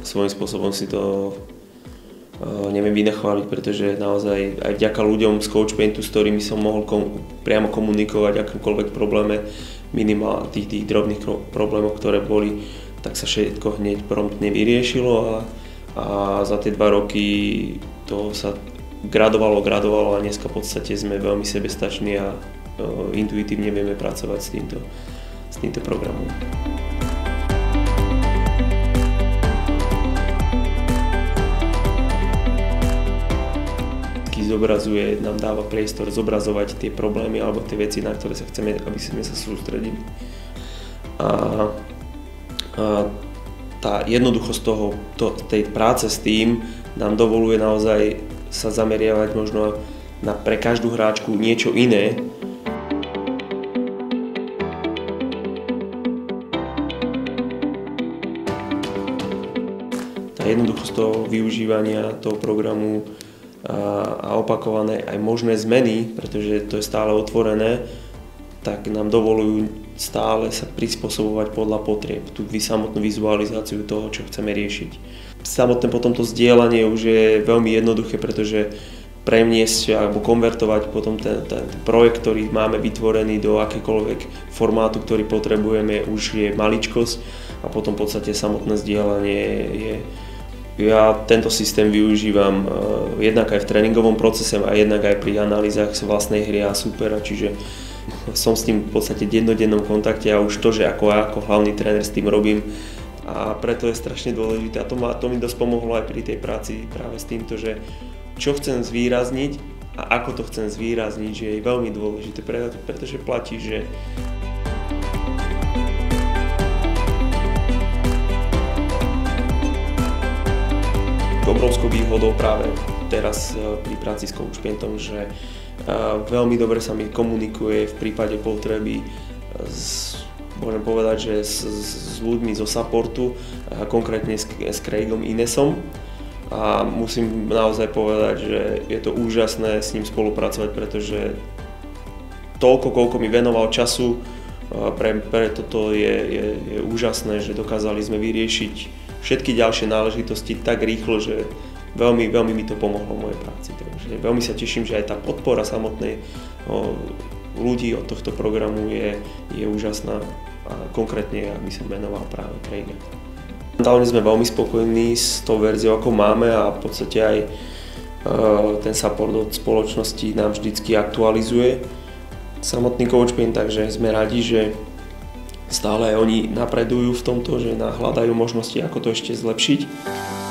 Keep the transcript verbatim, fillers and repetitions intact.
svojím spôsobom si to uh, neviem vynachváliť, pretože naozaj aj vďaka ľuďom z Coachpaintu, s ktorými som mohol kom- priamo komunikovať o akomkoľvek probléme, minimálne tých, tých drobných problémov, ktoré boli, tak sa všetko hneď promptne vyriešilo a, a za tie dva roky to sa gradovalo, gradovalo a dneska v podstate sme veľmi sebestační a uh, intuitívne vieme pracovať s týmto, s týmto programom. Zobrazuje, nám dáva priestor zobrazovať tie problémy alebo tie veci, na ktoré sa chceme, aby sme sa sústredili. A, a tá jednoduchosť toho, to, tej práce s tým nám dovoluje naozaj sa zameriavať možno na pre každú hráčku niečo iné. Tá jednoduchosť toho využívania toho programu a opakované aj možné zmeny, pretože to je stále otvorené, tak nám dovolujú stále sa prispôsobovať podľa potrieb, tú samotnú vizualizáciu toho, čo chceme riešiť. Samotné potom to zdieľanie už je veľmi jednoduché, pretože premiesť alebo konvertovať potom ten, ten projekt, ktorý máme vytvorený do akékoľvek formátu, ktorý potrebujeme, už je maličkosť a potom v podstate samotné zdieľanie je. Ja tento systém využívam uh, jednak aj v tréningovom procese a jednak aj pri analýzach z vlastnej hry a supera, čiže som s tým v podstate v dennodennom kontakte a už to, že ako ja ako hlavný tréner s tým robím a preto je strašne dôležité a to, ma, to mi dosť pomohlo aj pri tej práci práve s týmto, že čo chcem zvýrazniť a ako to chcem zvýrazniť, že je veľmi dôležité, pretože platí, že obrovskou výhodou práve teraz pri práci s Coachpaintom, že veľmi dobre sa mi komunikuje v prípade potreby s, môžem povedať, že s, s ľuďmi zo supportu, konkrétne s, s Craigom Inesom. A musím naozaj povedať, že je to úžasné s ním spolupracovať, pretože toľko, koľko mi venoval času, pre, pre toto je, je, je úžasné, že dokázali sme vyriešiť všetky ďalšie náležitosti tak rýchlo, že veľmi, veľmi mi to pomohlo v mojej práci. Takže veľmi sa teším, že aj tá podpora samotnej o, ľudí od tohto programu je, je úžasná a konkrétne, ak by som menoval práve Craiga. Momentálne sme veľmi spokojní s tou verziou, ako máme a v podstate aj e, ten support od spoločnosti nám vždycky aktualizuje samotný Coachpaint, takže sme radi, že stále oni napredujú v tomto, že hľadajú možnosti, ako to ešte zlepšiť.